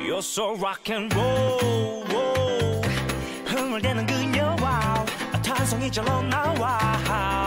You're so rock and roll 흥얼대는 그녀와 탄성이 절로 나와